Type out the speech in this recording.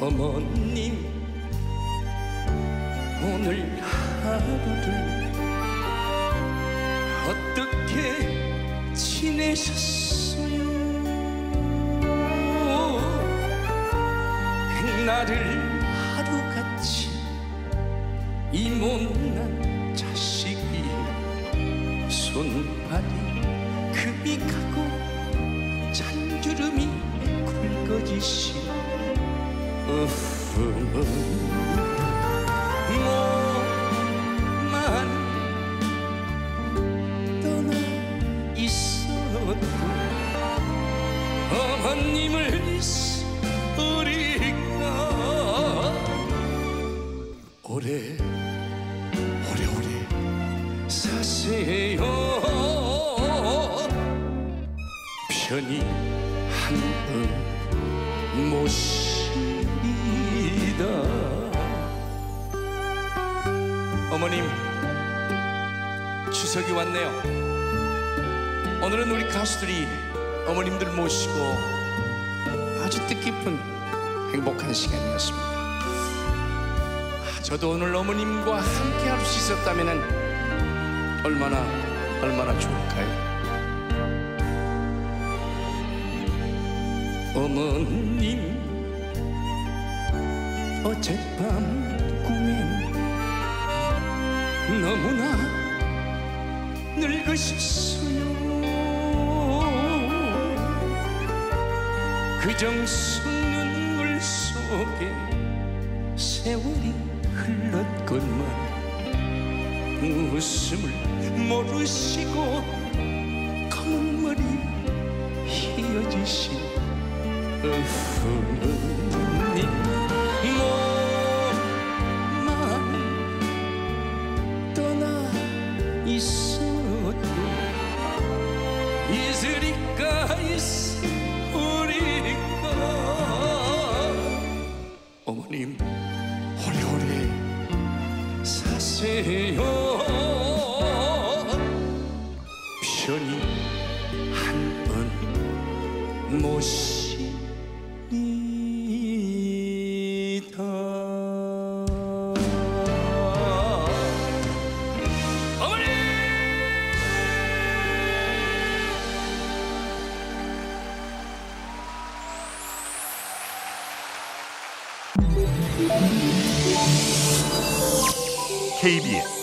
어머님 오늘 하루를 어떻게 지내셨어요? 백날을 하루같이 이 못난 자식이 손발이 금이 가고 잔주름이 굵어지시 몸만 떠나 있어도 어머님을 우리가 오래오래 사세요. 편히 한번 모시리다. 어머님, 추석이 왔네요. 오늘은 우리 가수들이 어머님들 모시고 아주 뜻깊은 행복한 시간이었습니다. 저도 오늘 어머님과 함께 할 수 있었다면 얼마나 좋을까요? 어머님 어젯밤 꿈엔 너무나 늙으셨어요. 그 정성 눈물 속에 세월이 흘렀건만 웃음을 모르시고 검은 머리 휘어지신 어머님 몸만 떠나 있어도 있으리까 우리가 어머님 오래오래 사세요. 편히 한번 모시니다. 어머니! KBS